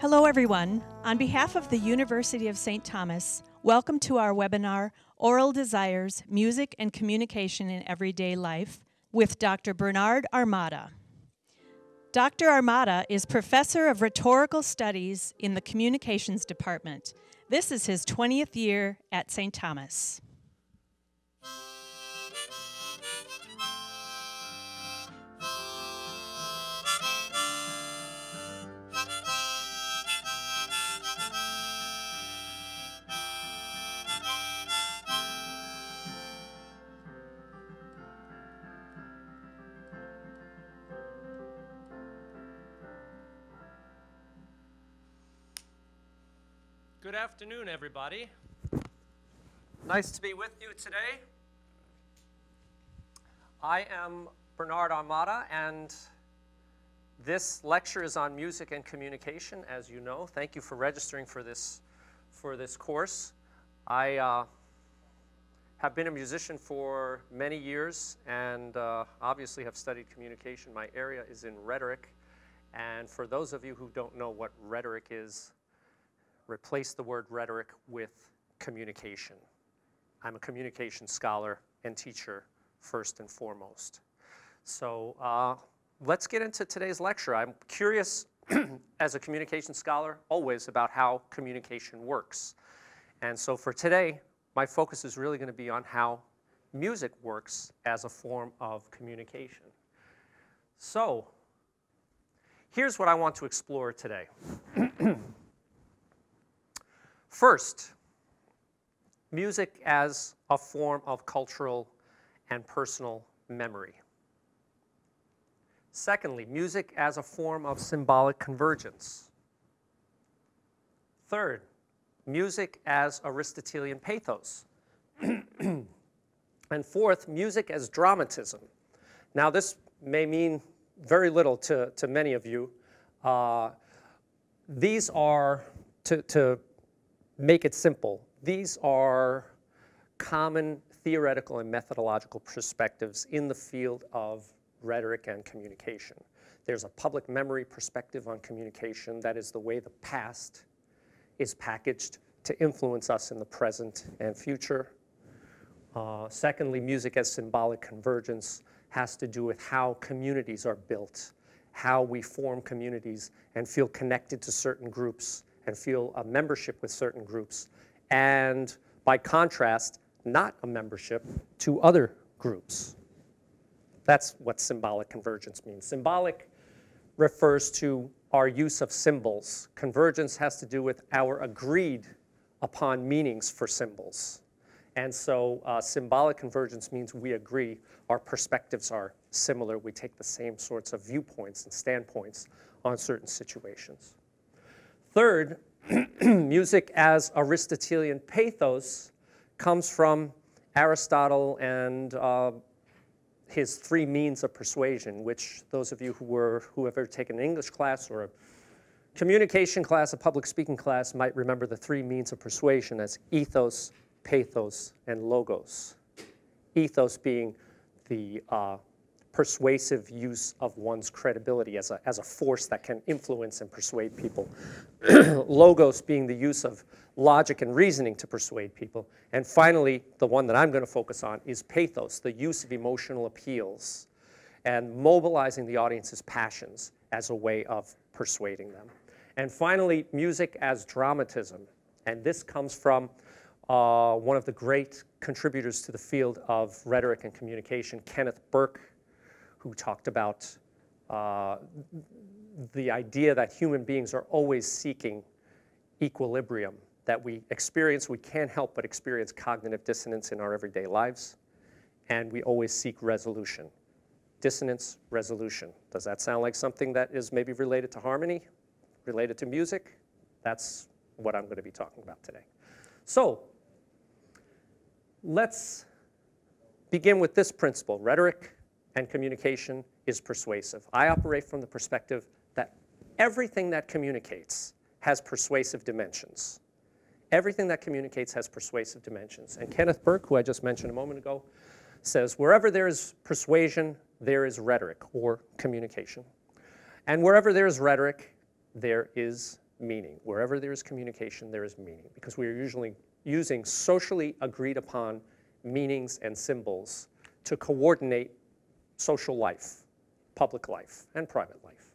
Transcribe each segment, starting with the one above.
Hello, everyone. On behalf of the University of St. Thomas, welcome to our webinar, Oral Desires, Music and Communication in Everyday Life, with Dr. Bernard Armada. Dr. Armada is Professor of Rhetorical Studies in the Communications Department. This is his 20th year at St. Thomas. Good afternoon, everybody. Nice to be with you today. I am Bernard Armada, and this lecture is on music and communication, as you know. Thank you for registering for this course. I have been a musician for many years and obviously have studied communication. My area is in rhetoric, and for those of you who don't know what rhetoric is, replace the word rhetoric with communication. I'm a communication scholar and teacher first and foremost. So let's get into today's lecture. I'm curious as a communication scholar always about how communication works. And so for today, my focus is really going to be on how music works as a form of communication. So here's what I want to explore today. First, music as a form of cultural and personal memory. Secondly, music as a form of symbolic convergence. Third, music as Aristotelian pathos. And fourth, music as dramatism. Now, this may mean very little to many of you. These are, to make it simple, these are common theoretical and methodological perspectives in the field of rhetoric and communication. There's a public memory perspective on communication. That is the way the past is packaged to influence us in the present and future. Secondly, music as symbolic convergence has to do with how communities are built, how we form communities and feel connected to certain groups and feel a membership with certain groups, and by contrast, not a membership to other groups. That's what symbolic convergence means. Symbolic refers to our use of symbols. Convergence has to do with our agreed upon meanings for symbols. And so symbolic convergence means we agree, our perspectives are similar, we take the same sorts of viewpoints and standpoints on certain situations. Third, music as Aristotelian pathos comes from Aristotle and his three means of persuasion, which those of you who have ever taken an English class or a communication class, a public speaking class, might remember the three means of persuasion as ethos, pathos, and logos. Ethos being the persuasive use of one's credibility as a force that can influence and persuade people. Logos being the use of logic and reasoning to persuade people. And finally, the one that I'm going to focus on is pathos, the use of emotional appeals and mobilizing the audience's passions as a way of persuading them. And finally, music as dramatism. And this comes from one of the great contributors to the field of rhetoric and communication, Kenneth Burke, who talked about the idea that human beings are always seeking equilibrium, that we can't help but experience cognitive dissonance in our everyday lives, and we always seek resolution. Dissonance, resolution. Does that sound like something that is maybe related to harmony, related to music? That's what I'm going to be talking about today. So let's begin with this principle. Rhetoric and communication is persuasive. I operate from the perspective that everything that communicates has persuasive dimensions. Everything that communicates has persuasive dimensions. And Kenneth Burke, who I just mentioned a moment ago, says, wherever there is persuasion, there is rhetoric or communication. And wherever there is rhetoric, there is meaning. Wherever there is communication, there is meaning, because we are usually using socially agreed upon meanings and symbols to coordinate social life, public life, and private life.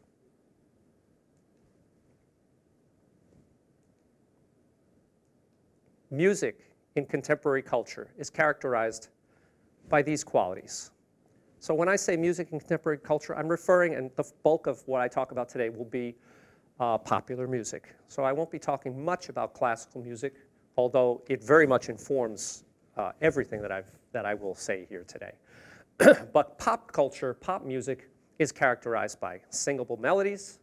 Music in contemporary culture is characterized by these qualities. So when I say music in contemporary culture, I'm referring, and the bulk of what I talk about today will be popular music. So I won't be talking much about classical music, although it very much informs everything that I will say here today. But pop culture, pop music, is characterized by singable melodies,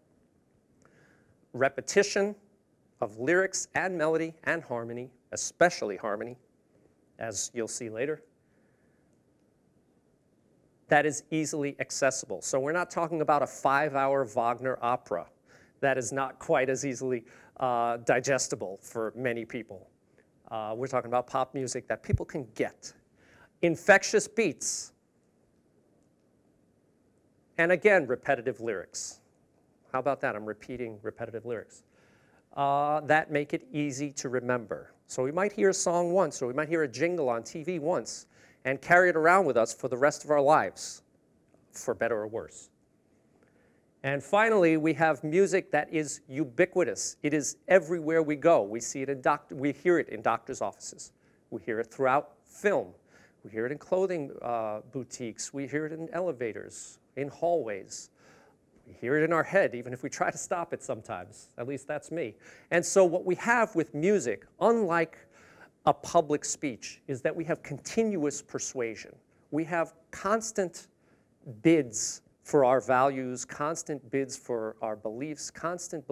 repetition of lyrics and melody and harmony, especially harmony, as you'll see later, that is easily accessible. So we're not talking about a 5-hour Wagner opera that is not quite as easily digestible for many people. We're talking about pop music that people can get. Infectious beats. And again, repetitive lyrics. How about that? I'm repeating repetitive lyrics. That make it easy to remember. So we might hear a song once, or we might hear a jingle on TV once, and carry it around with us for the rest of our lives, for better or worse. And finally, we have music that is ubiquitous. It is everywhere we go. We see it we hear it in doctors' offices. We hear it throughout film. We hear it in clothing boutiques. We hear it in elevators, in hallways. We hear it in our head, even if we try to stop it sometimes. At least that's me. And so what we have with music, unlike a public speech, is that we have continuous persuasion. We have constant bids for our values, constant bids for our beliefs, constant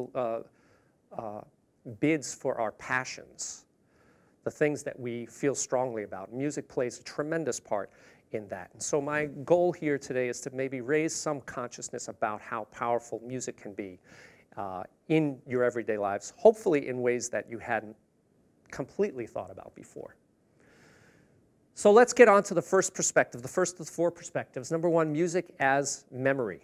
bids for our passions, the things that we feel strongly about. Music plays a tremendous part in that. And so my goal here today is to maybe raise some consciousness about how powerful music can be in your everyday lives, hopefully in ways that you hadn't completely thought about before. So let's get on to the first perspective, the first of the 4 perspectives. Number 1, music as memory.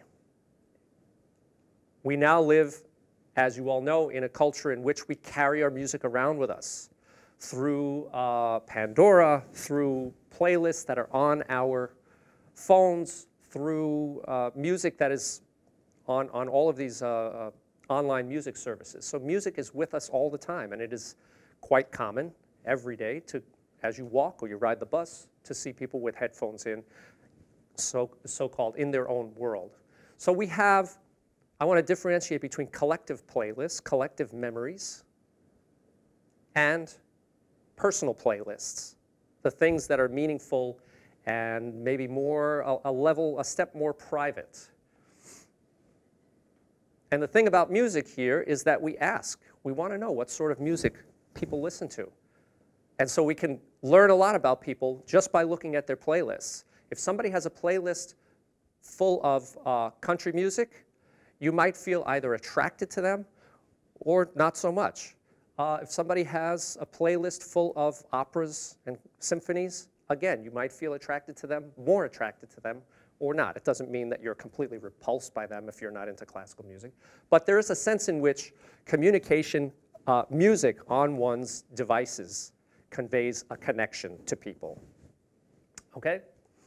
We now live, as you all know, in a culture in which we carry our music around with us through Pandora, through playlists that are on our phones, through music that is on all of these online music services. So music is with us all the time, and it is quite common every day as you walk or you ride the bus to see people with headphones in, so-called in their own world. So we have, I want to differentiate between collective playlists, collective memories, and personal playlists, the things that are meaningful and maybe more, a step more private. And the thing about music here is that we want to know what sort of music people listen to. And so we can learn a lot about people just by looking at their playlists. If somebody has a playlist full of country music, you might feel either attracted to them or not so much. If somebody has a playlist full of operas and symphonies, again, you might feel attracted to them, more attracted to them, or not. It doesn't mean that you're completely repulsed by them if you're not into classical music. But there is a sense in which communication, music on one's devices conveys a connection to people. Okay?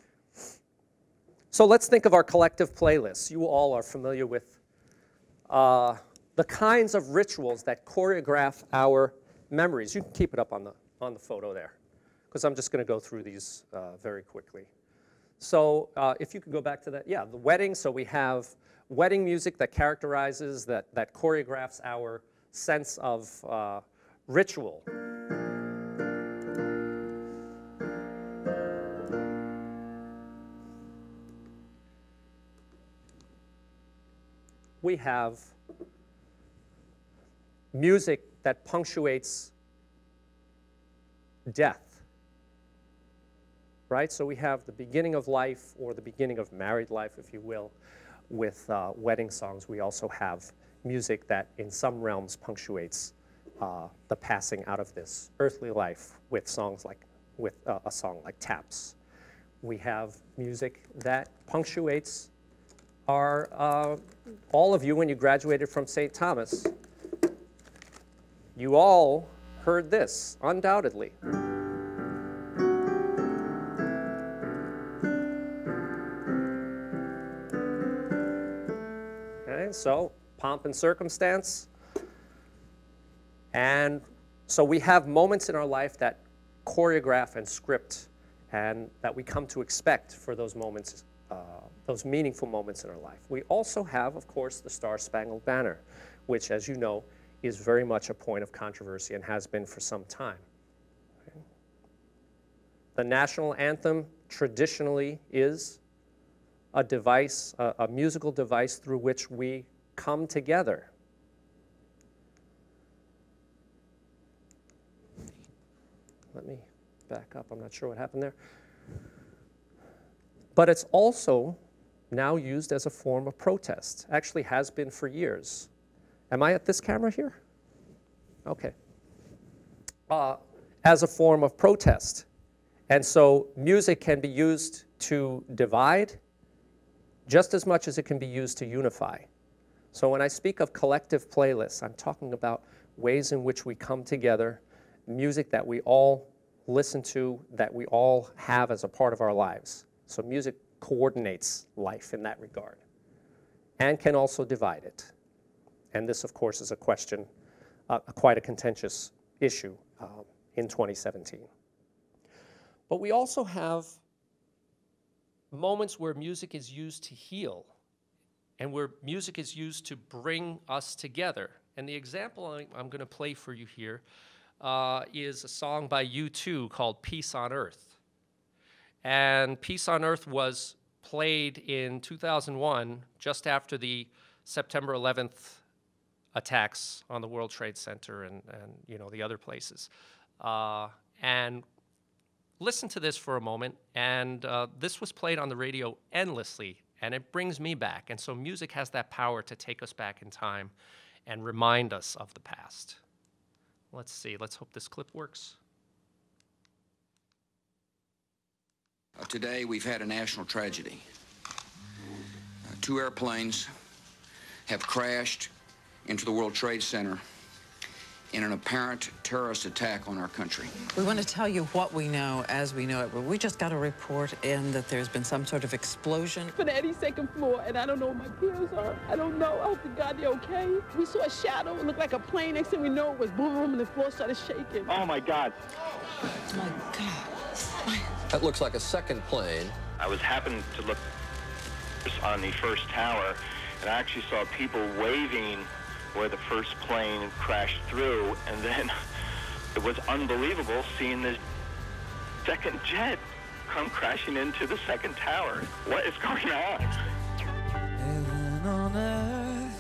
So let's think of our collective playlists. You all are familiar with the kinds of rituals that choreograph our memories. You can keep it up on the photo there, because I'm just going to go through these very quickly. So if you could go back to that, yeah, the wedding. So we have wedding music that characterizes, that choreographs our sense of ritual. We have music that punctuates death, right? So we have the beginning of life, or the beginning of married life, if you will, with wedding songs. We also have music that in some realms punctuates the passing out of this earthly life with songs like, a song like Taps. We have music that punctuates our, all of you when you graduated from St. Thomas You all heard this, undoubtedly. Okay, so pomp and circumstance. And so we have moments in our life that choreograph and script and that we come to expect for those moments, those meaningful moments in our life. We also have, of course, the Star-Spangled Banner, which, as you know, is very much a point of controversy and has been for some time. Okay. The national anthem traditionally is a device, a musical device through which we come together. Let me back up. I'm not sure what happened there. But it's also now used as a form of protest. Actually has been for years. Am I at this camera here? Okay. As a form of protest. And so music can be used to divide just as much as it can be used to unify. So when I speak of collective playlists, I'm talking about ways in which we come together, music that we all listen to, that we all have as a part of our lives. So music coordinates life in that regard and can also divide it. And this, of course, is a question, quite a contentious issue in 2017. But we also have moments where music is used to heal and where music is used to bring us together. And the example I'm going to play for you here is a song by U2 called Peace on Earth. And Peace on Earth was played in 2001, just after the September 11th attacks on the World Trade Center and you know, the other places. And listen to this for a moment, and this was played on the radio endlessly, and it brings me back. And so music has that power to take us back in time and remind us of the past. Let's see, let's hope this clip works. Today we've had a national tragedy. 2 airplanes have crashed into the World Trade Center in an apparent terrorist attack on our country. We want to tell you what we know as we know it, but we just got a report in that there's been some sort of explosion. For the 82nd floor, and I don't know where my peers are. I don't know. I hope to God they're okay. We saw a shadow. It looked like a plane. Next thing we know, it was boom, and the floor started shaking. Oh, my God. Oh, my God. That looks like a second plane. I was happening to look on the first tower, and I actually saw people waving where the first plane crashed through, and then it was unbelievable seeing this second jet come crashing into the second tower. What is going on? Heaven on earth.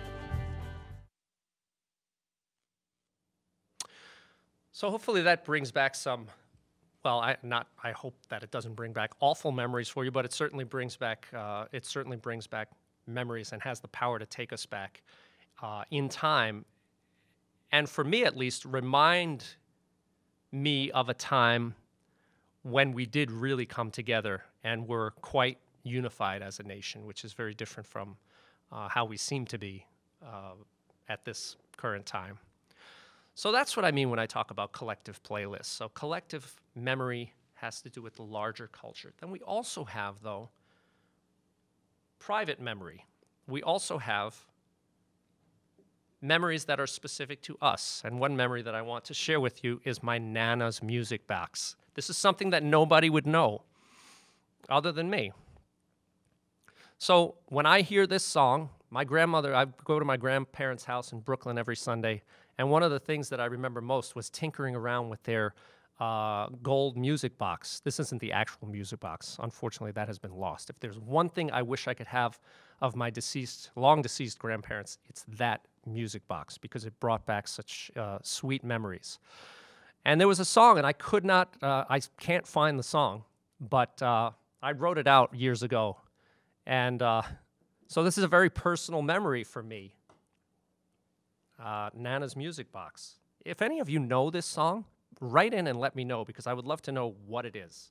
So hopefully that brings back some, well, I hope that it doesn't bring back awful memories for you, but it certainly brings back memories and has the power to take us back in time, and for me at least, remind me of a time when we did really come together and were quite unified as a nation, which is very different from how we seem to be at this current time. So that's what I mean when I talk about collective playlists. So collective memory has to do with the larger culture. Then we also have, though, private memory. We also have memories that are specific to us. And one memory that I want to share with you is my Nana's music box. This is something that nobody would know other than me. So when I hear this song, my grandmother, I go to my grandparents' house in Brooklyn every Sunday, and one of the things that I remember most was tinkering around with their gold music box. This isn't the actual music box. Unfortunately, that has been lost. If there's one thing I wish I could have of my long deceased grandparents, it's that music box, because it brought back such sweet memories. And there was a song, and I can't find the song, but I wrote it out years ago. And so this is a very personal memory for me. Nana's Music Box. If any of you know this song, write in and let me know, because I would love to know what it is.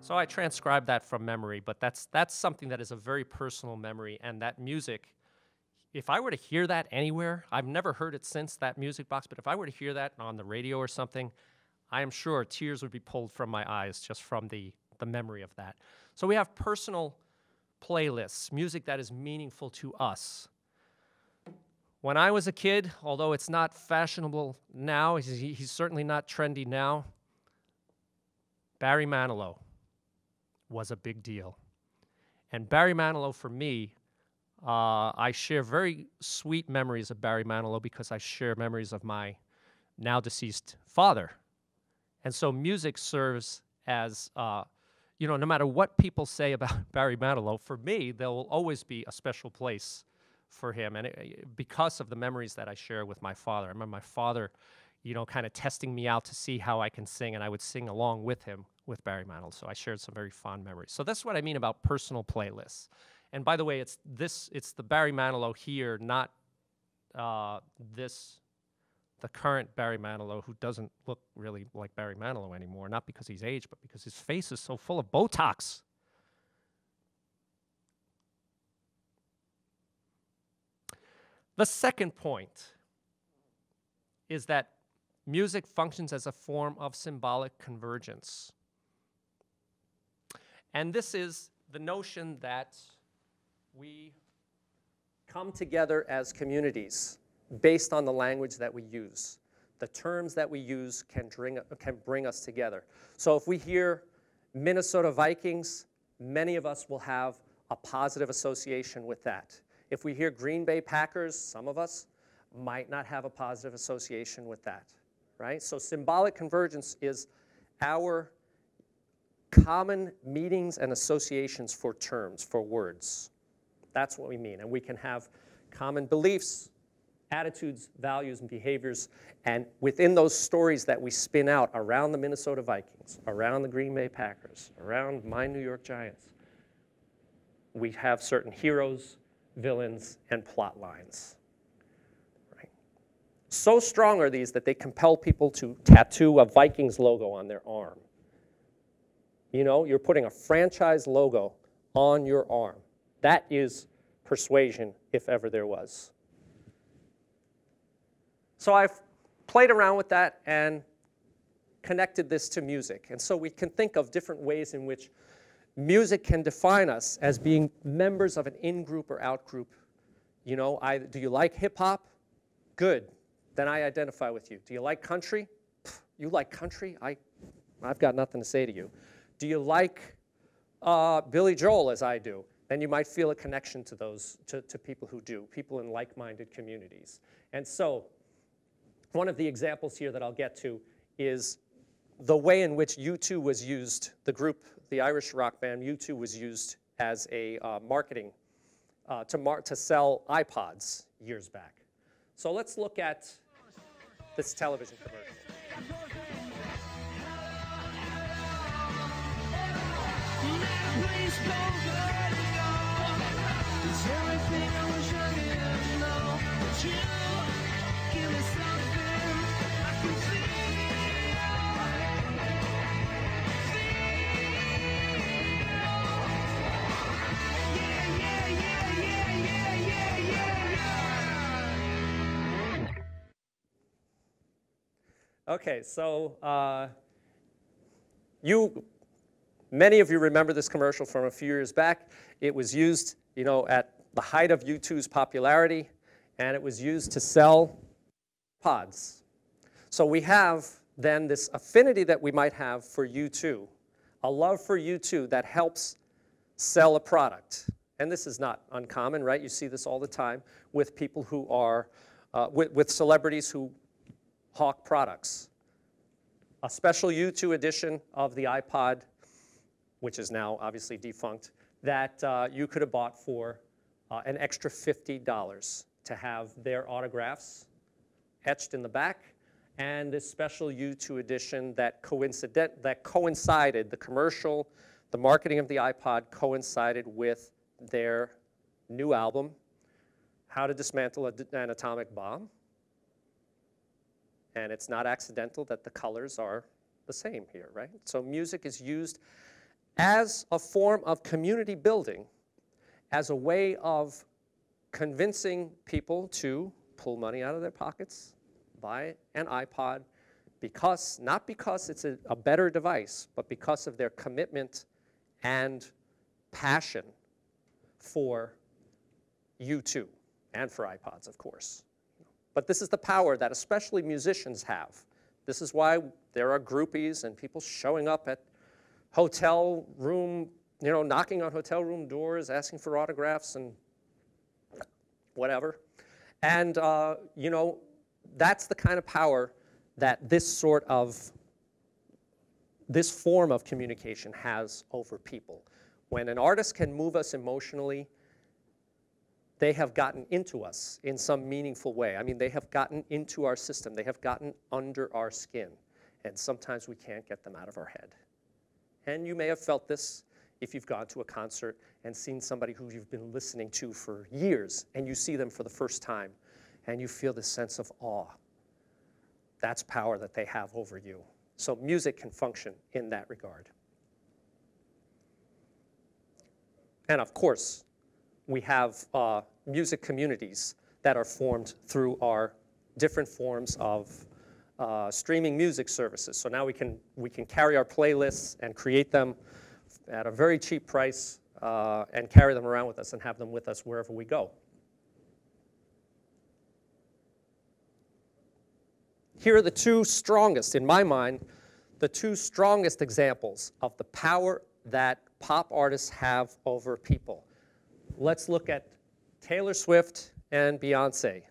So I transcribed that from memory, but that's something that is a very personal memory, and that music, if I were to hear that anywhere, I've never heard it since, that music box, but if I were to hear that on the radio or something, I am sure tears would be pulled from my eyes just from the memory of that. So we have personal playlists, music that is meaningful to us. When I was a kid, although it's not fashionable now, he's certainly not trendy now, Barry Manilow was a big deal. And Barry Manilow, for me, I share very sweet memories of Barry Manilow because I share memories of my now deceased father. And so music serves as, you know, no matter what people say about Barry Manilow, for me, there will always be a special place for him, and because of the memories that I share with my father. I remember my father, you know, kind of testing me out to see how I can sing, and I would sing along with him with Barry Manilow. So I shared some very fond memories. So that's what I mean about personal playlists. And by the way, it's the Barry Manilow here, not the current Barry Manilow, who doesn't look really like Barry Manilow anymore, not because he's aged, but because his face is so full of Botox. The second point is that music functions as a form of symbolic convergence. And this is the notion that we come together as communities based on the language that we use. The terms that we use can bring us together. So if we hear Minnesota Vikings, many of us will have a positive association with that. If we hear Green Bay Packers, some of us might not have a positive association with that, right? So symbolic convergence is our common meanings and associations for terms, for words. That's what we mean. And we can have common beliefs, attitudes, values, and behaviors. And within those stories that we spin out around the Minnesota Vikings, around the Green Bay Packers, around my New York Giants, we have certain heroes, villains, and plot lines. Right? So strong are these that they compel people to tattoo a Vikings logo on their arm. You know, you're putting a franchise logo on your arm. That is persuasion, if ever there was. So I've played around with that and connected this to music. And so we can think of different ways in which music can define us as being members of an in-group or out-group. You know, do you like hip-hop? Good. Then I identify with you. Do you like country? Pff, you like country? I've got nothing to say to you. Do you like Billy Joel, as I do? Then you might feel a connection to those, to people who do, people in like-minded communities. And so one of the examples here that I'll get to is the way in which U2 was used, the group, the Irish rock band U2 was used as a marketing, to sell iPods years back. So let's look at this television commercial. Okay, so many of you remember this commercial from a few years back. It was used, you know, at the height of U2's popularity, and it was used to sell pods. So we have then this affinity that we might have for U2, a love for U2 that helps sell a product. And this is not uncommon, right? You see this all the time with people who are, with celebrities who hawk products. A special U2 edition of the iPod, which is now obviously defunct, that you could have bought for an extra $50 to have their autographs etched in the back, and this special U2 edition that coincided, the commercial, the marketing of the iPod coincided with their new album, How to Dismantle an Atomic Bomb. And it's not accidental that the colors are the same here, right? So music is used as a form of community building, as a way of convincing people to pull money out of their pockets, buy an iPod, not because it's a better device, but because of their commitment and passion for U2 and for iPods, of course. But this is the power that especially musicians have. This is why there are groupies and people showing up at hotel room, knocking on hotel room doors, asking for autographs and whatever. And, that's the kind of power that this form of communication has over people. When an artist can move us emotionally, they have gotten into us in some meaningful way. I mean, they have gotten into our system. They have gotten under our skin. And sometimes we can't get them out of our head. And you may have felt this if you've gone to a concert and seen somebody who you've been listening to for years, and you see them for the first time, and you feel this sense of awe. That's power that they have over you. So music can function in that regard. And of course, we have music communities that are formed through our different forms of streaming music services. So now we can carry our playlists and create them at a very cheap price and carry them around with us and have them with us wherever we go. Here are the two strongest, in my mind, the two strongest examples of the power that pop artists have over people. Let's look at Taylor Swift and Beyoncé,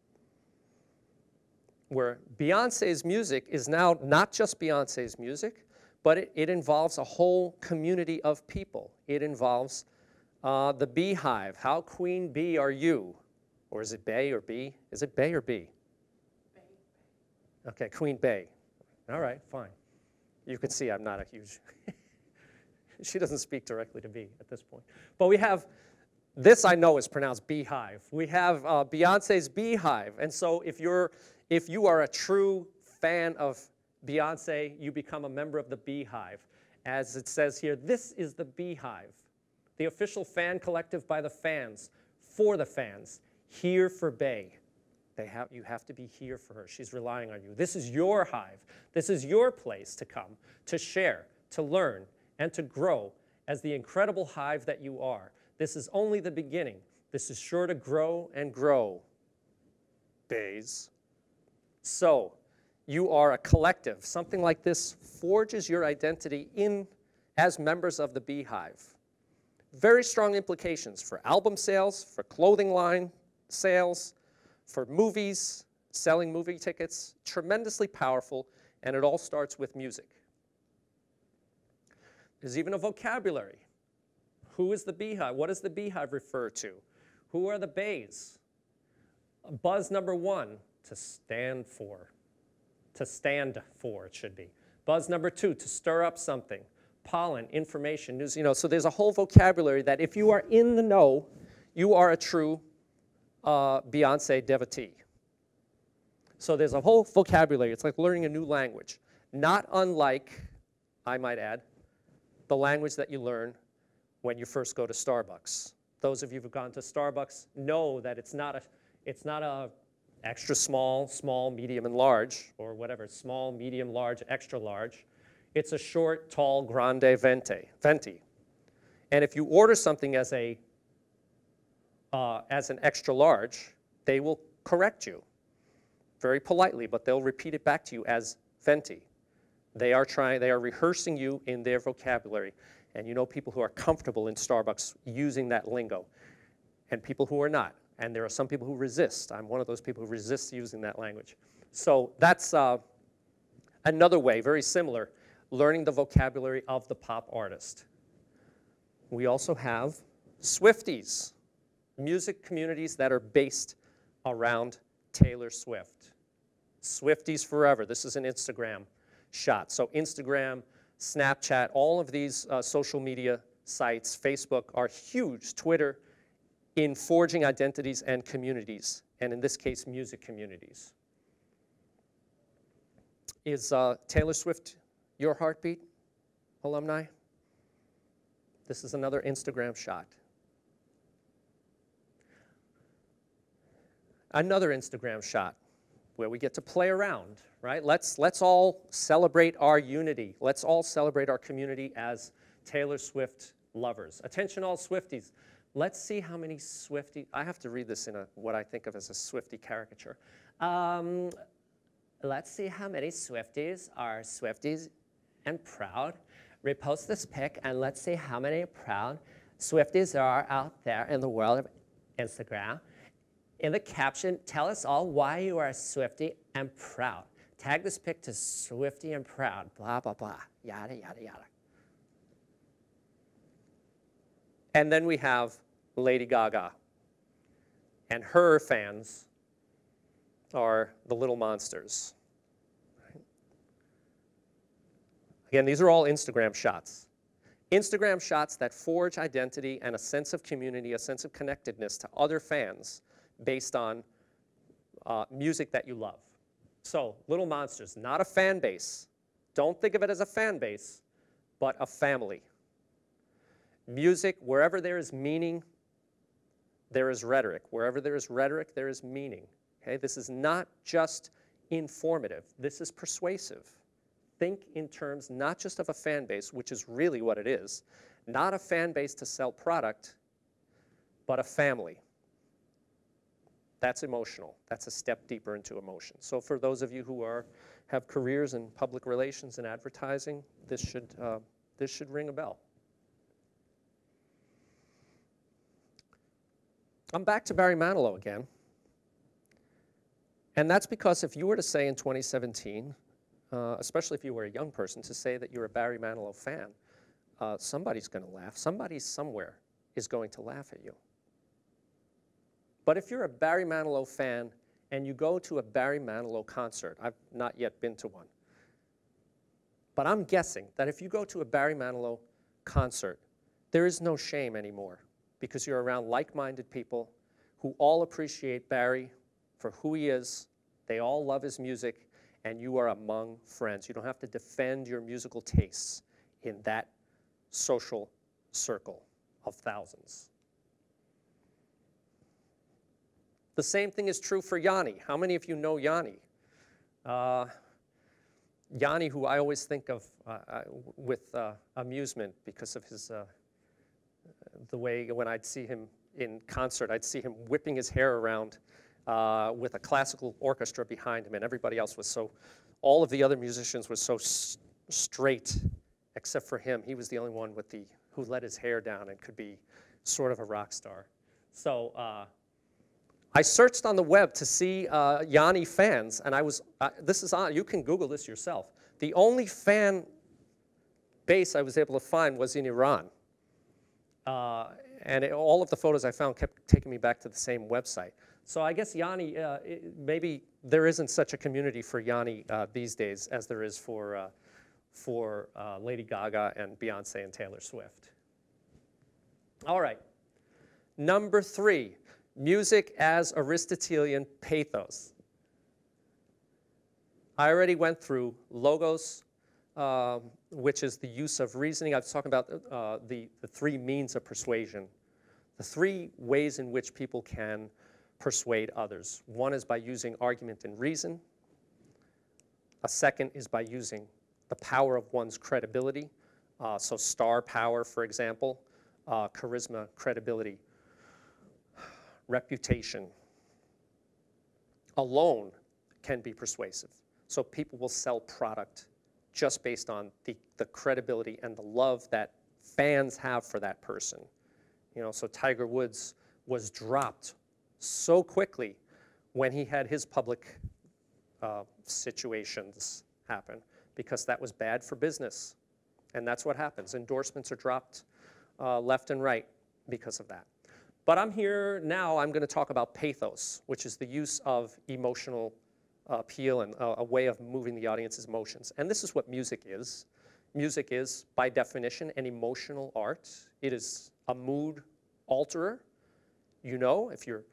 where Beyoncé's music is now not just Beyoncé's music, but it involves a whole community of people. It involves the Beehive. How queen bee are you? Or is it Bay or Bee? Is it Bay or Bee? Bay. Okay, Queen Bey. All right, fine. You can see I'm not a huge... She doesn't speak directly to me at this point. But we have... This I know is pronounced Beehive. We have Beyoncé's Beehive. And so if you are a true fan of Beyoncé, you become a member of the Beehive. As it says here, this is the Beehive, the official fan collective by the fans, for the fans, here for Bey. You have to be here for her. She's relying on you. This is your hive. This is your place to come, to share, to learn, and to grow as the incredible hive that you are. This is only the beginning. This is sure to grow and grow. Beys. So, you are a collective. Something like this forges your identity as members of the Beehive. Very strong implications for album sales, for clothing line sales, for movies, selling movie tickets. Tremendously powerful, and it all starts with music. There's even a vocabulary. Who is the Beehive? What does the Beehive refer to? Who are the Beys? Buzz number 1, to stand for. To stand for, it should be. Buzz number 2, to stir up something. Pollen, information, news, so there's a whole vocabulary that if you are in the know, you are a true Beyoncé devotee. So there's a whole vocabulary. It's like learning a new language. Not unlike, I might add, the language that you learn when you first go to Starbucks. Those of you who've gone to Starbucks know that it's not a extra small, small, medium, and large, or whatever, small, medium, large, extra large. It's a short, tall, grande, venti. And if you order something as an extra large, they will correct you very politely, but they'll repeat it back to you as venti. They are rehearsing you in their vocabulary. And you know people who are comfortable in Starbucks using that lingo, and people who are not. And there are some people who resist. I'm one of those people who resist using that language. So that's another way, very similar, learning the vocabulary of the pop artist. We also have Swifties, music communities that are based around Taylor Swift. Swifties forever. This is an Instagram shot. So Instagram, Snapchat, all of these social media sites, Facebook, are huge, Twitter, in forging identities and communities, and in this case, music communities. Is Taylor Swift your heartbeat, alumni? This is another Instagram shot. Another Instagram shot where we get to play around, right? Let's all celebrate our unity. Let's all celebrate our community as Taylor Swift lovers. Attention all Swifties. Let's see how many Swifties, I have to read this in what I think of as a Swiftie caricature. Let's see how many Swifties are Swifties and proud. Repost this pic and let's see how many proud Swifties there are out there in the world of Instagram. In the caption, tell us all why you are Swiftie and proud. Tag this pic to Swiftie and proud, blah, blah, blah, yada, yada, yada. And then we have Lady Gaga. And her fans are the Little Monsters. Again, these are all Instagram shots. Instagram shots that forge identity and a sense of community, a sense of connectedness to other fans based on music that you love. So, Little Monsters, not a fan base. Don't think of it as a fan base, but a family. Music, wherever there is meaning, there is rhetoric. Wherever there is rhetoric, there is meaning. Okay? This is not just informative. This is persuasive. Think in terms not just of a fan base, which is really what it is, not a fan base to sell product, but a family. That's emotional. That's a step deeper into emotion. So for those of you who have careers in public relations and advertising, this should ring a bell. I'm back to Barry Manilow again. And that's because if you were to say in 2017, especially if you were a young person, to say that you're a Barry Manilow fan, somebody's going to laugh. Somebody somewhere is going to laugh at you. But if you're a Barry Manilow fan and you go to a Barry Manilow concert, I've not yet been to one, but I'm guessing that if you go to a Barry Manilow concert, there is no shame anymore because you're around like-minded people who all appreciate Barry for who he is. They all love his music, and you are among friends. You don't have to defend your musical tastes in that social circle of thousands. The same thing is true for Yanni. How many of you know Yanni? Yanni, who I always think of with amusement because of his, the way when I'd see him in concert, I'd see him whipping his hair around with a classical orchestra behind him, and everybody else was so, all of the other musicians were so straight, except for him. He was the only one who let his hair down and could be sort of a rock star. So I searched on the web to see Yanni fans, and this is on, you can Google this yourself. The only fan base I was able to find was in Iran. And all of the photos I found kept taking me back to the same website. So I guess Yanni, maybe there isn't such a community for Yanni these days as there is for Lady Gaga and Beyonce and Taylor Swift. All right, number 3, music as Aristotelian pathos. I already went through logos, which is the use of reasoning. I was talking about the 3 means of persuasion, the 3 ways in which people can persuade others. One is by using argument and reason. A second is by using the power of one's credibility. So star power, for example, charisma, credibility, reputation alone can be persuasive. So people will sell product just based on the credibility and the love that fans have for that person. You know, so Tiger Woods was dropped so quickly when he had his public situations happen because that was bad for business. And that's what happens. Endorsements are dropped left and right because of that. But I'm here now, I'm going to talk about pathos, which is the use of emotional appeal and a way of moving the audience's emotions. And this is what music is. Music is, by definition, an emotional art. It is a mood alterer. You know, if you're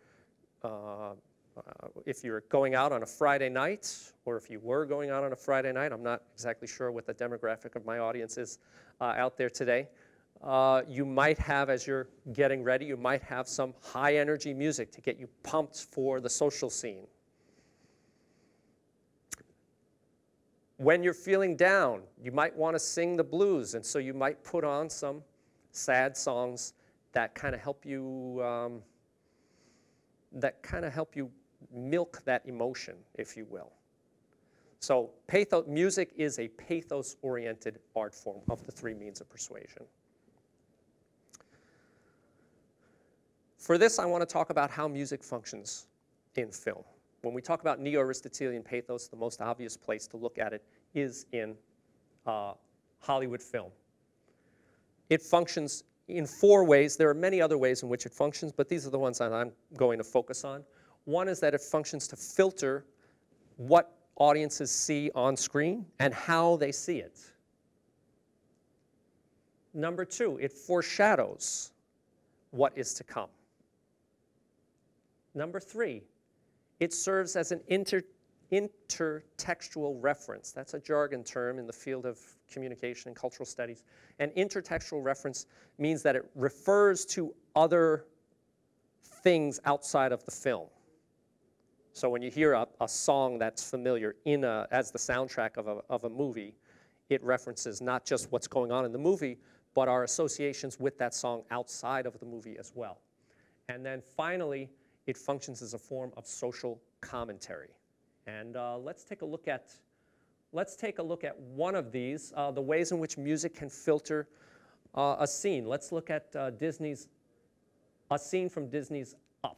going out on a Friday night, or if you were going out on a Friday night, I'm not exactly sure what the demographic of my audience is out there today. You might have, as you're getting ready, you might have some high energy music to get you pumped for the social scene. When you're feeling down, you might want to sing the blues, and so you might put on some sad songs that kind of help you milk that emotion, if you will. So music is a pathos-oriented art form of the three means of persuasion. For this, I want to talk about how music functions in film. When we talk about neo-Aristotelian pathos, the most obvious place to look at it is in Hollywood film. It functions in 4 ways. There are many other ways in which it functions, but these are the ones that I'm going to focus on. One is that it functions to filter what audiences see on screen and how they see it. Number 2, it foreshadows what is to come. Number 3, it serves as an intertextual reference. That's a jargon term in the field of communication and cultural studies. An intertextual reference means that it refers to other things outside of the film. So when you hear a song that's familiar as the soundtrack of a movie, it references not just what's going on in the movie, but our associations with that song outside of the movie as well. And then finally, it functions as a form of social commentary. And let's take a look at one of these, the ways in which music can filter a scene. Let's look at a scene from Disney's Up.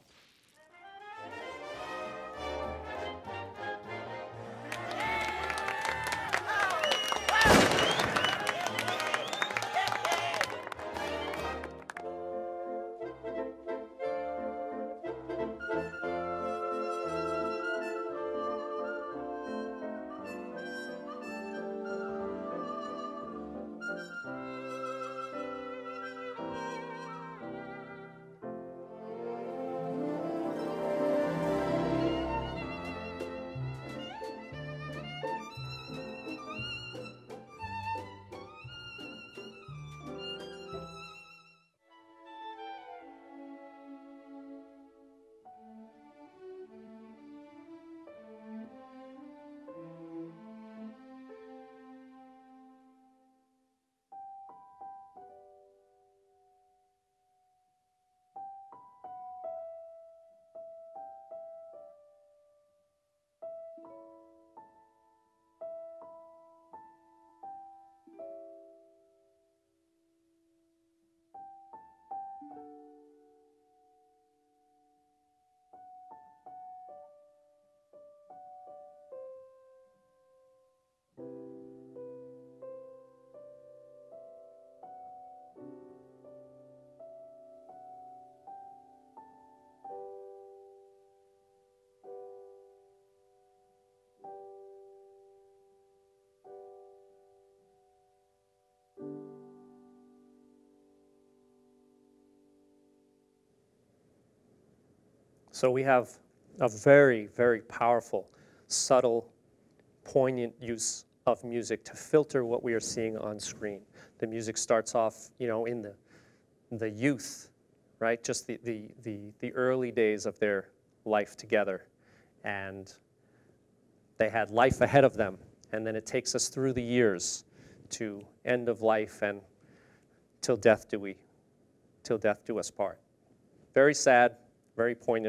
So we have a very, very powerful, subtle, poignant use of music to filter what we are seeing on screen. The music starts off, in the youth, right? Just the early days of their life together. And they had life ahead of them. And then it takes us through the years to end of life and till death do us part. Very sad, very poignant,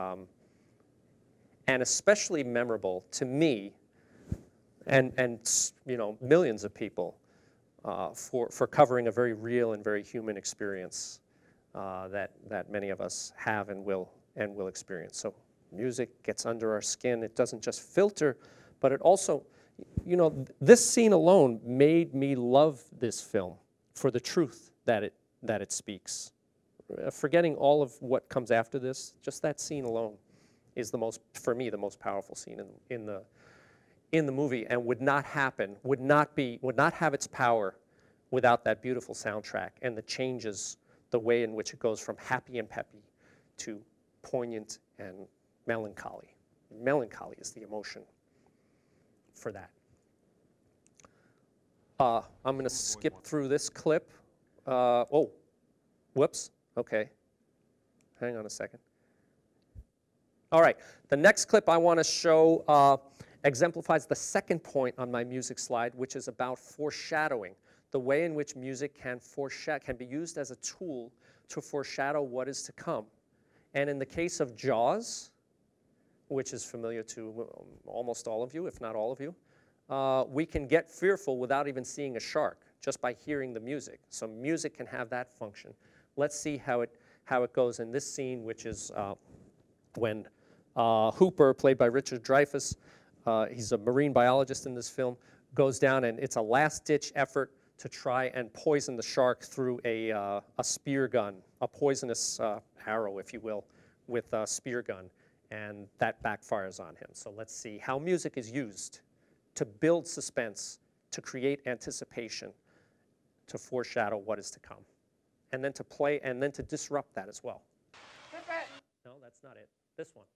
and especially memorable to me and millions of people for covering a very real and very human experience that many of us have and will experience. So music gets under our skin. It doesn't just filter, but it also, this scene alone made me love this film for the truth that it speaks. Forgetting all of what comes after this, just that scene alone is for me, the most powerful scene in the movie, and would not have its power without that beautiful soundtrack and the changes, the way in which it goes from happy and peppy to poignant and melancholy. Melancholy is the emotion for that. I'm going to skip through this clip. Oh, whoops. Okay. Hang on a second. All right. The next clip I want to show exemplifies the second point on my music slide, which is about foreshadowing, the way in which music can be used as a tool to foreshadow what is to come. And in the case of Jaws, which is familiar to almost all of you, if not all of you, we can get fearful without even seeing a shark, just by hearing the music. So music can have that function. Let's see how it goes in this scene, which is when Hooper, played by Richard Dreyfuss, he's a marine biologist in this film, goes down, and it's a last-ditch effort to try and poison the shark through a spear gun, a poisonous arrow, if you will, with a spear gun, and that backfires on him. So let's see how music is used to build suspense, to create anticipation, to foreshadow what is to come, and then to play, and then to disrupt that as well. No, that's not it. This one.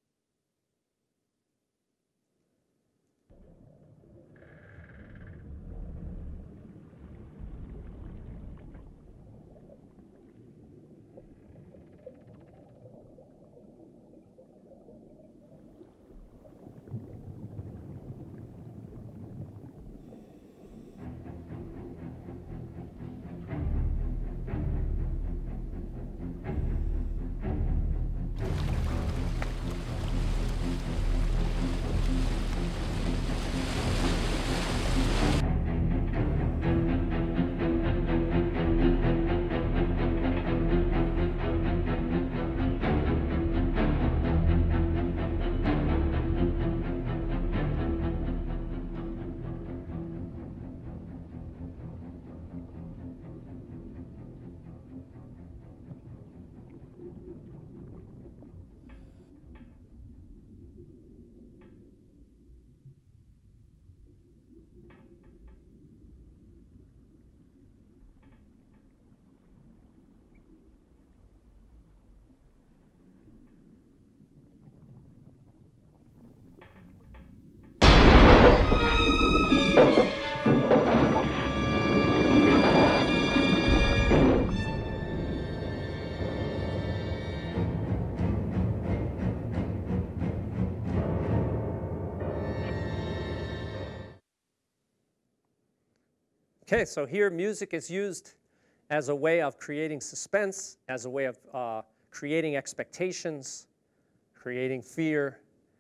Okay, so here music is used as a way of creating suspense, as a way of creating expectations, creating fear,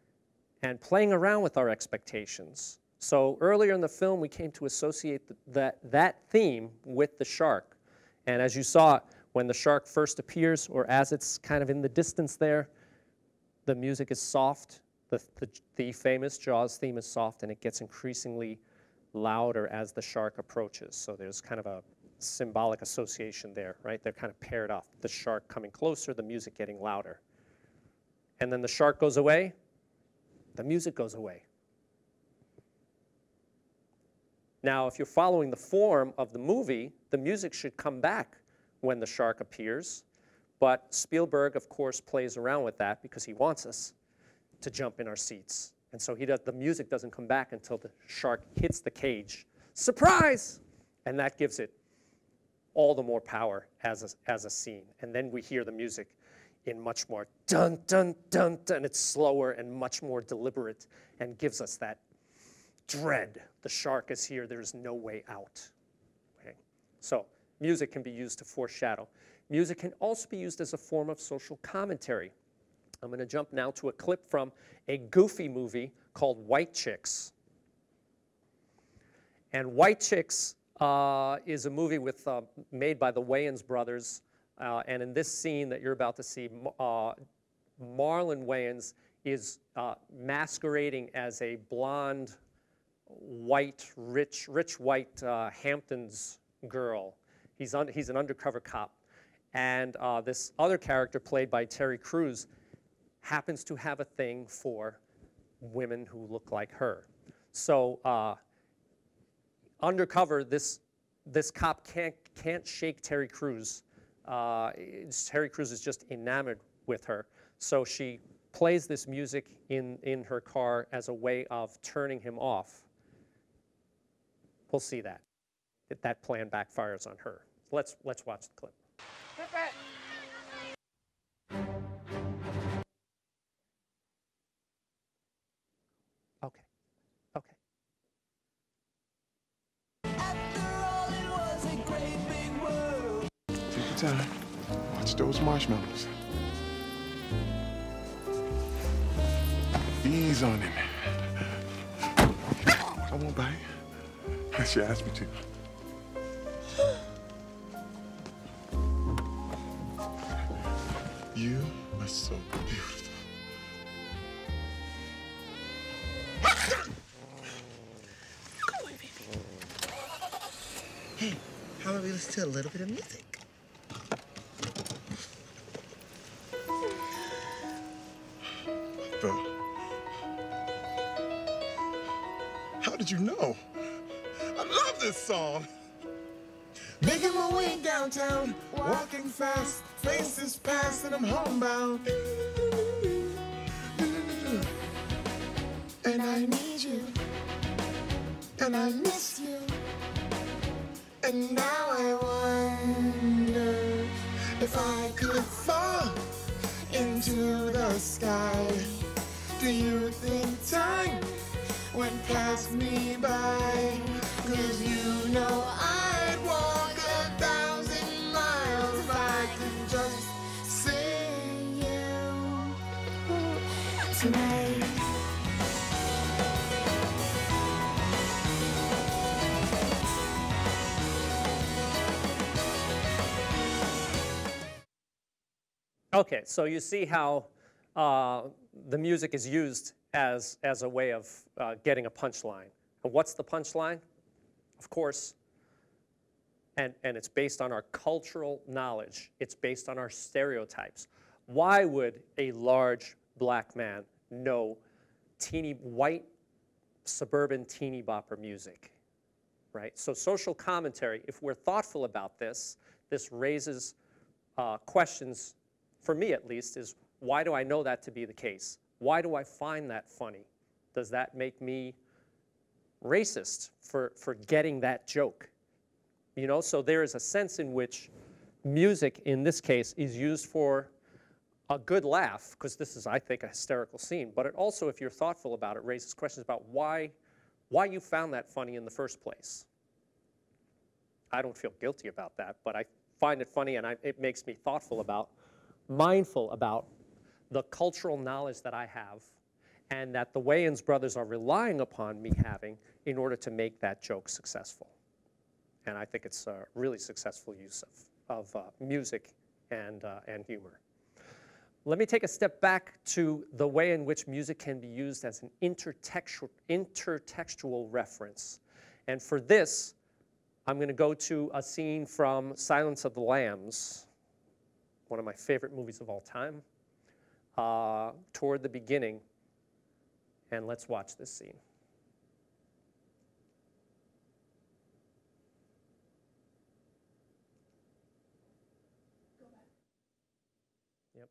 and playing around with our expectations. So earlier in the film, we came to associate that theme with the shark. And as you saw, when the shark first appears, or as it's kind of in the distance there, the music is soft. The famous Jaws theme is soft, and it gets increasingly louder as the shark approaches. So there's kind of a symbolic association there, right? They're kind of paired off. The shark coming closer, the music getting louder. And then the shark goes away, the music goes away. Now, if you're following the form of the movie, the music should come back when the shark appears. But Spielberg, of course, plays around with that because he wants us to jump in our seats. And so the music doesn't come back until the shark hits the cage. Surprise! And that gives it all the more power as a scene. And then we hear the music in much more dun, dun, dun, dun. It's slower and much more deliberate and gives us that dread. The shark is here. There's no way out. Okay? So music can be used to foreshadow. Music can also be used as a form of social commentary. I'm going to jump now to a clip from a Goofy movie called White Chicks. And White Chicks is a movie made by the Wayans brothers. And in this scene that you're about to see, Marlon Wayans is masquerading as a blonde, white, rich white Hamptons girl. He's an undercover cop. And this other character, played by Terry Crews, happens to have a thing for women who look like her. So undercover, this cop can't shake Terry Crews. Terry Crews is just enamored with her. So she plays this music in her car as a way of turning him off. We'll see that plan backfires on her. let's watch the clip. Okay. Okay. Take your time. Watch those marshmallows. Ease on him. I won't bite. She asked me to. You are so beautiful. Come on, baby. Hey, how about we listen to a little bit of music? How did you know? I love this song. Making my way downtown, walking fast, faces past, and I'm homebound. And I need you, and I miss you, and now I wonder if I could fall into the sky. Do you think time went past me by? 'Cause you know I'd walk 1,000 miles if I could just see you tonight. Okay, so you see how the music is used as a way of getting a punchline. And what's the punchline? Of course, and it's based on our cultural knowledge. It's based on our stereotypes. Why would a large black man know teeny white suburban teeny bopper music, right? So social commentary, if we're thoughtful about this, this raises questions, for me at least, is why do I know that to be the case? Why do I find that funny? Does that make me racist for getting that joke? You know, so there is a sense in which music, in this case, is used for a good laugh, because this is, I think, a hysterical scene. But it also, if you're thoughtful about it, raises questions about why you found that funny in the first place. I don't feel guilty about that, but I find it funny, and it makes me mindful about the cultural knowledge that I have, and that the Wayans brothers are relying upon me having in order to make that joke successful. And I think it's a really successful use of music and humor. Let me take a step back to the way in which music can be used as an intertextual reference. And for this, I'm going to go to a scene from Silence of the Lambs, one of my favorite movies of all time, toward the beginning. And let's watch this scene. Yep.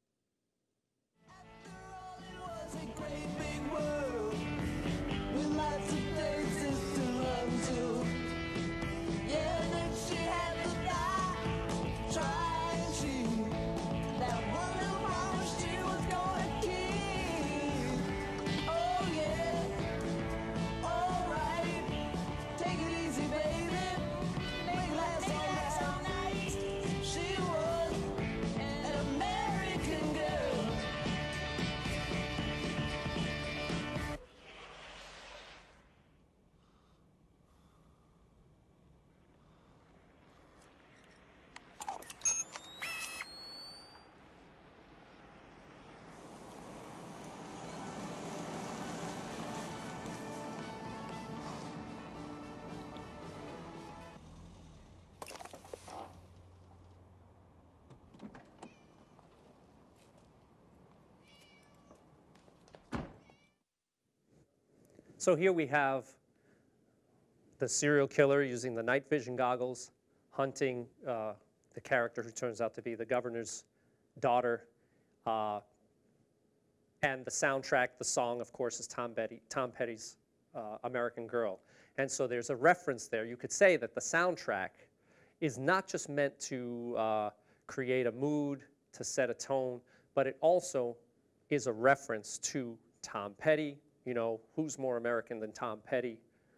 So here we have the serial killer using the night vision goggles, hunting the character who turns out to be the governor's daughter. And the soundtrack, the song, of course, is Tom Petty's American Girl. And so there's a reference there. You could say that the soundtrack is not just meant to create a mood, to set a tone, but it also is a reference to Tom Petty. You know, who's more American than Tom Petty?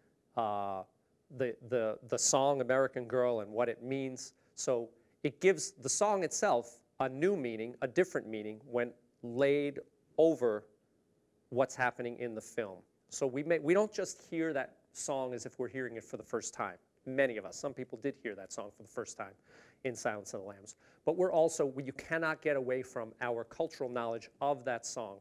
The song American Girl and what it means. So it gives the song itself a new meaning, a different meaning when laid over what's happening in the film. So we don't just hear that song as if we're hearing it for the first time. Many of us, some people did hear that song for the first time in Silence of the Lambs. But we're also, you cannot get away from our cultural knowledge of that song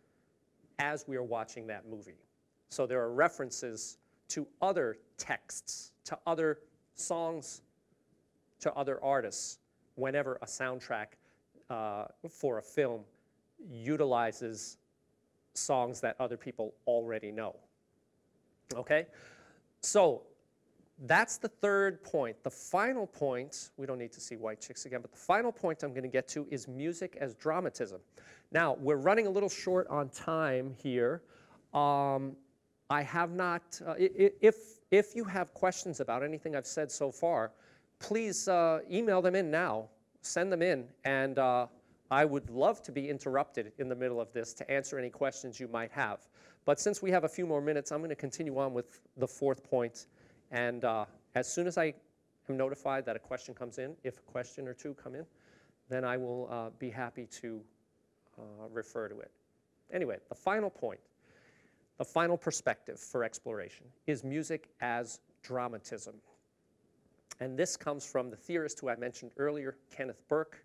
as we are watching that movie. So there are references to other texts, to other songs, to other artists, whenever a soundtrack for a film utilizes songs that other people already know. Okay? So that's the third point. The final point, we don't need to see White Chicks again, but the final point I'm going to get to is music as dramatism. Now, we're running a little short on time here. I have not, if you have questions about anything I've said so far, please email them in now, send them in, and I would love to be interrupted in the middle of this to answer any questions you might have. But since we have a few more minutes, I'm going to continue on with the fourth point. And as soon as I am notified that a question comes in, if a question or two come in, then I will be happy to refer to it. Anyway, the final point, the final perspective for exploration is music as dramatism. And this comes from the theorist who I mentioned earlier, Kenneth Burke.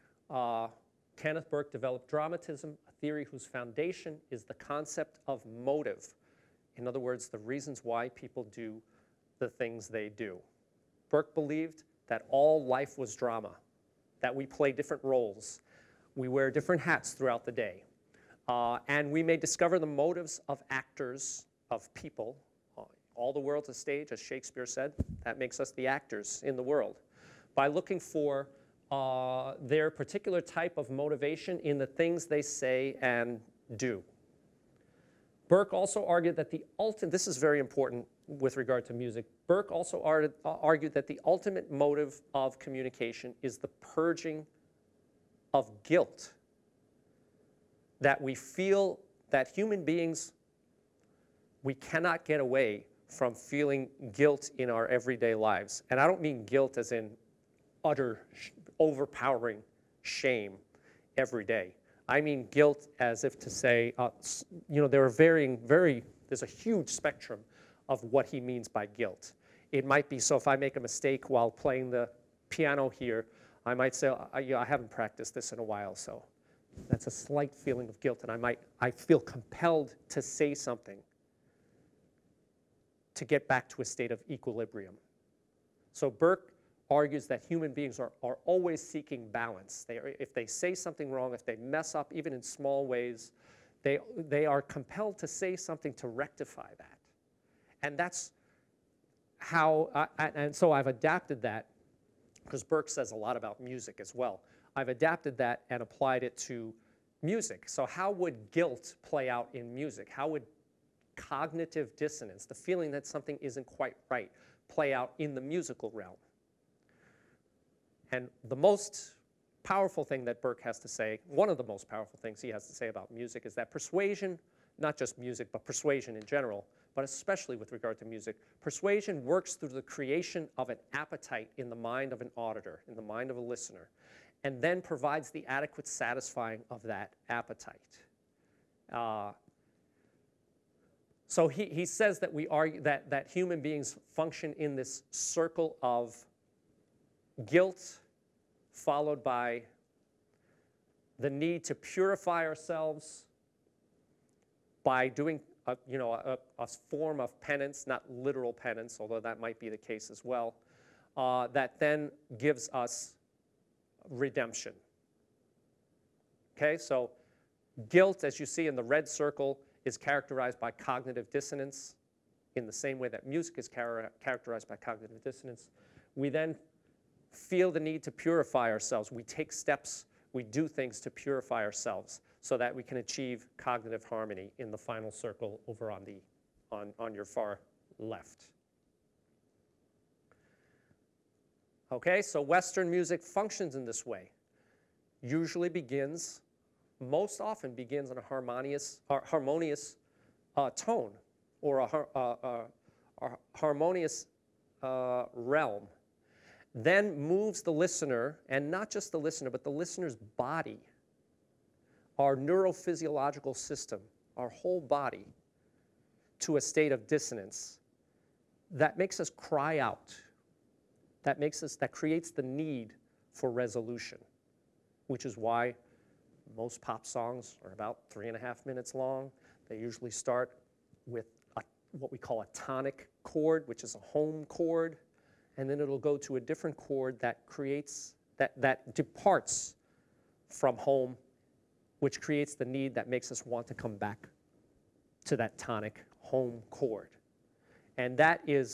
Kenneth Burke developed dramatism, a theory whose foundation is the concept of motive. In other words, the reasons why people do the things they do. Burke believed that all life was drama, that we play different roles, we wear different hats throughout the day, and we may discover the motives of actors, of people. All the world's a stage, as Shakespeare said. That makes us the actors in the world. By looking for their particular type of motivation in the things they say and do. Burke also argued that the ultimate, this is very important with regard to music, Burke also argued that the ultimate motive of communication is the purging of guilt. That we feel that human beings, we cannot get away from feeling guilt in our everyday lives. And I don't mean guilt as in utter, overpowering shame every day. I mean guilt as if to say, you know, there are there's a huge spectrum of what he means by guilt. It might be, so if I make a mistake while playing the piano here, I might say, I haven't practiced this in a while, so that's a slight feeling of guilt, and I feel compelled to say something to get back to a state of equilibrium. So Burke argues that human beings are always seeking balance. If they say something wrong, if they mess up, even in small ways, they are compelled to say something to rectify that. And that's how, and so I've adapted that, because Burke says a lot about music as well. I've adapted that and applied it to music. So how would guilt play out in music? How would cognitive dissonance, the feeling that something isn't quite right, play out in the musical realm? And the most powerful thing that Burke has to say, one of the most powerful things he has to say about music, is that persuasion, not just music, but persuasion in general, but especially with regard to music, persuasion works through the creation of an appetite in the mind of an auditor, in the mind of a listener, and then provides the adequate satisfying of that appetite. So he says that we argue that human beings function in this circle of guilt, followed by the need to purify ourselves by doing a form of penance, not literal penance, although that might be the case as well, that then gives us redemption. Okay, so guilt, as you see in the red circle, is characterized by cognitive dissonance in the same way that music is characterized by cognitive dissonance. We then feel the need to purify ourselves. We take steps, we do things to purify ourselves so that we can achieve cognitive harmony in the final circle over on your far left. Okay, so Western music functions in this way. Usually begins, most often begins in a harmonious tone or a harmonious realm. Then moves the listener, and not just the listener, but the listener's body, our neurophysiological system, our whole body, to a state of dissonance that makes us cry out, that creates the need for resolution, which is why most pop songs are about 3.5 minutes long. They usually start with what we call a tonic chord, which is a home chord, and then it'll go to a different chord that creates, that departs from home, which creates the need that makes us want to come back to that tonic home chord. And that is,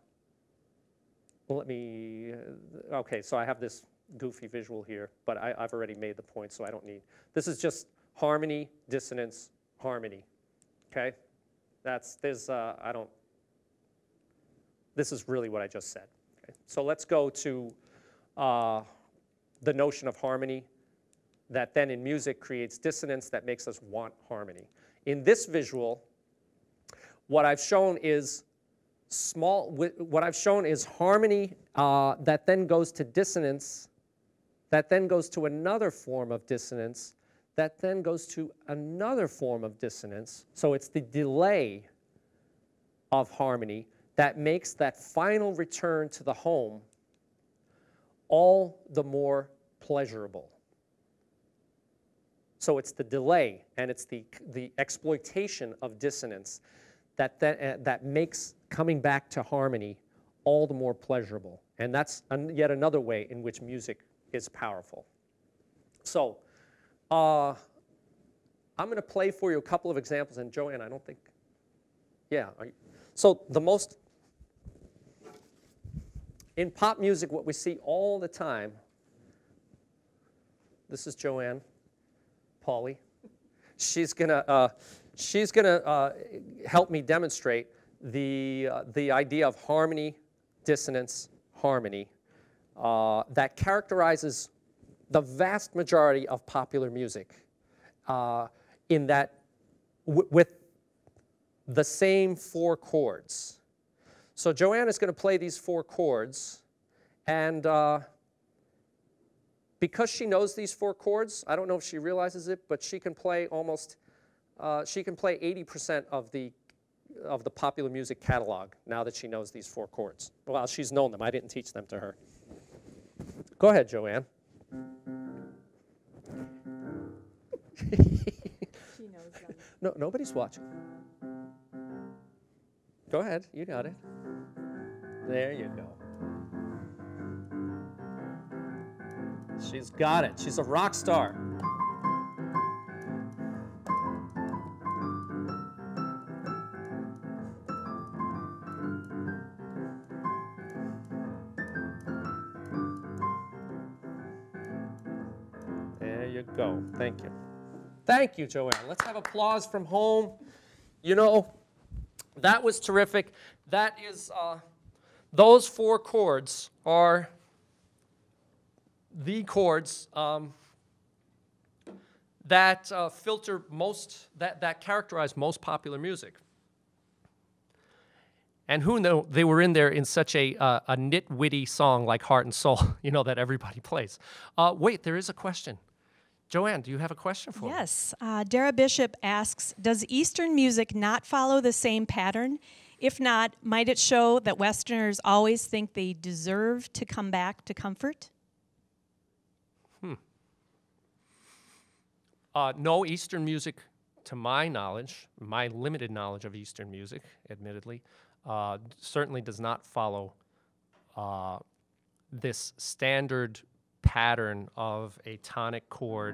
okay, so I have this goofy visual here, but I've already made the point, so I don't need. This is just harmony, dissonance, harmony, okay? This is really what I just said. Okay? So let's go to the notion of harmony that then in music creates dissonance that makes us want harmony. In this visual, what I've shown is harmony that then goes to dissonance, that then goes to another form of dissonance, that then goes to another form of dissonance. So it's the delay of harmony that makes that final return to the home all the more pleasurable. So it's the delay and it's the exploitation of dissonance that makes coming back to harmony all the more pleasurable. And that's yet another way in which music is powerful. So I'm going to play for you a couple of examples. And Joanne, I don't think, yeah. So in pop music, what we see all the time, this is Joanne Pauly. She's gonna help me demonstrate the idea of harmony, dissonance, harmony that characterizes the vast majority of popular music in that with the same 4 chords. So Joanne is going to play these 4 chords, and because she knows these 4 chords, I don't know if she realizes it, but she can play almost, she can play 80% of the popular music catalog now that she knows these 4 chords. Well, she's known them. I didn't teach them to her. Go ahead, Joanne. She knows them. No, nobody's watching. Go ahead. You got it. There you go. She's got it. She's a rock star. There you go. Thank you. Thank you, Joanne. Let's have applause from home. You know, that was terrific. That is, those 4 chords are the chords that filter most, that characterize most popular music. And who knew they were in there in such a nitwitty song like Heart and Soul, you know, that everybody plays. Wait, there is a question. Joanne, do you have a question for me? Yes. Dara Bishop asks, does Eastern music not follow the same pattern? If not, might it show that Westerners always think they deserve to come back to comfort? No, Eastern music, to my knowledge, my limited knowledge of Eastern music, admittedly, certainly does not follow this standard pattern of a tonic chord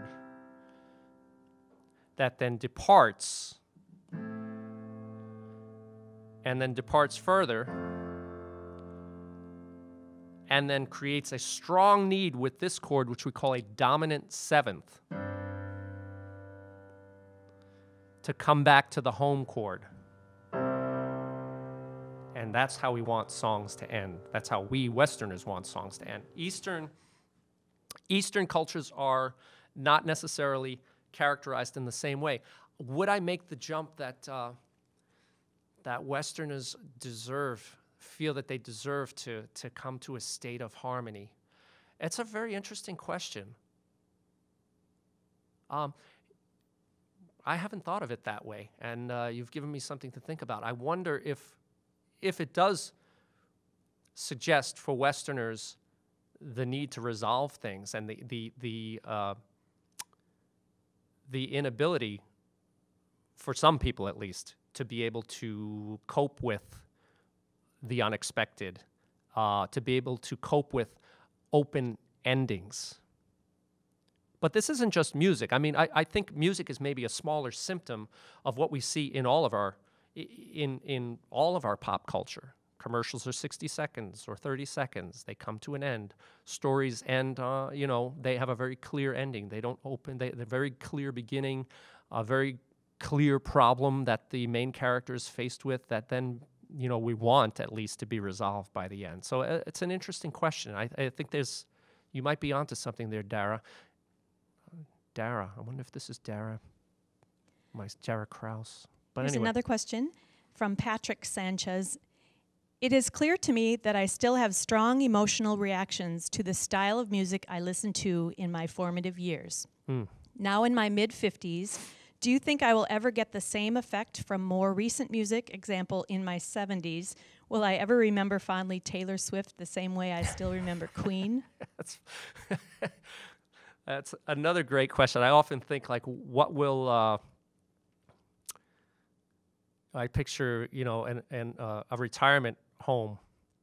that then departs and then departs further and then creates a strong need with this chord, which we call a dominant 7th, to come back to the home chord. And that's how we want songs to end. That's how we Westerners want songs to end. Eastern cultures are not necessarily characterized in the same way. Would I make the jump that that Westerners feel that they deserve to come to a state of harmony? It's a very interesting question. I haven't thought of it that way, and you've given me something to think about. I wonder if it does suggest for Westerners the need to resolve things and the inability, for some people at least, to be able to cope with the unexpected, to be able to cope with open endings. But this isn't just music. I mean, I think music is maybe a smaller symptom of what we see in all of our pop culture. Commercials are 60 seconds or 30 seconds. They come to an end. Stories end, they have a very clear ending. They don't open, they're very clear beginning, a very clear problem that the main character is faced with that then, we want at least to be resolved by the end. So it's an interesting question. I think you might be onto something there, Dara. Dara, I wonder if this is Dara. Dara Kraus. But Here's anyway. another question from Patrick Sanchez. It is clear to me that I still have strong emotional reactions to the style of music I listened to in my formative years. Now in my mid-50s, do you think I will ever get the same effect from more recent music? Example, in my 70s, will I ever remember fondly Taylor Swift the same way I still remember Queen? That's another great question. I often think, like, what will I picture, a retirement home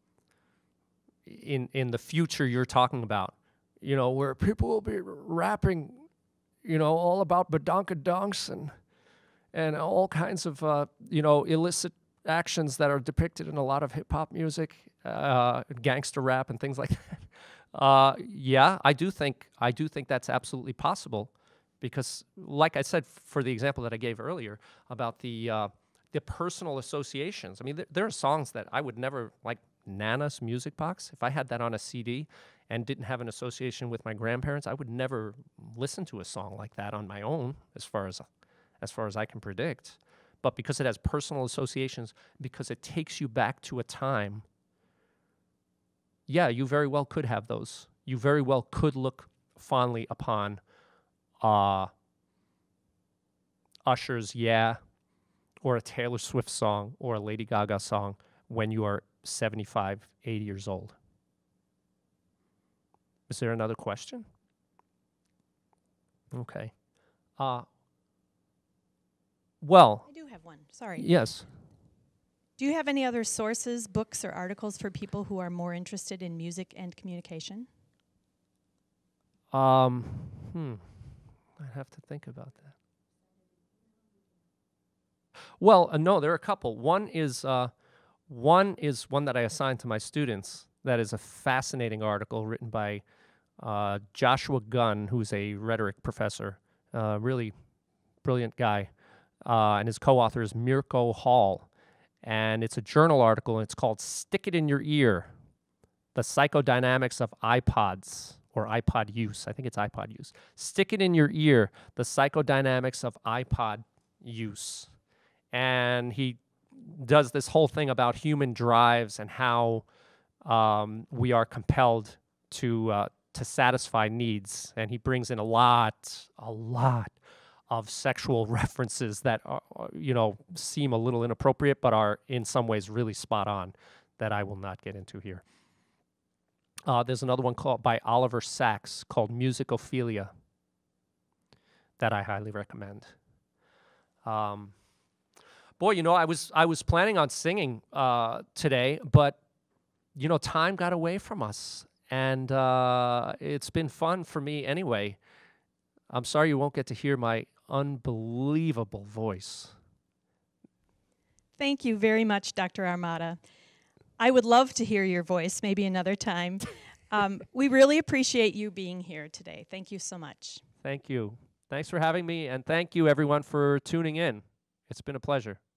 in the future you're talking about, where people will be rapping, all about badonkadonks and all kinds of, illicit actions that are depicted in a lot of hip-hop music, gangster rap and things like that. Yeah, I do think that's absolutely possible because, like I said, for the example that I gave earlier about the personal associations. I mean, there are songs that I would never, like Nana's Music Box, if I had that on a CD and didn't have an association with my grandparents, I would never listen to a song like that on my own, as far as I can predict. But because it has personal associations, because it takes you back to a time, yeah, you very well could have those. You very well could look fondly upon Usher's Yeah, or a Taylor Swift song, or a Lady Gaga song when you are 75, 80 years old. Is there another question? Okay. Well. I do have one, sorry. Yes. Do you have any other sources, books, or articles for people who are more interested in music and communication? I'd have to think about that. Well, no, there are a couple. One is one that I assigned to my students. That is a fascinating article written by Joshua Gunn, who's a rhetoric professor, really brilliant guy, and his co-author is Mirko Hall. And it's a journal article, and it's called Stick It in Your Ear, The Psychodynamics of iPods, or iPod Use. I think it's iPod Use. Stick It in Your Ear, The Psychodynamics of iPod Use. And he does this whole thing about human drives and how we are compelled to satisfy needs. And he brings in a lot of sexual references that are, seem a little inappropriate, but are in some ways really spot on, that I will not get into here. There's another one by Oliver Sacks called Musicophilia that I highly recommend. Boy, I was planning on singing today, but time got away from us, and it's been fun for me anyway. I'm sorry you won't get to hear my unbelievable voice. Thank you very much, Dr. Armada. I would love to hear your voice maybe another time. We really appreciate you being here today. Thank you so much. Thank you. Thanks for having me, and thank you, everyone, for tuning in. It's been a pleasure.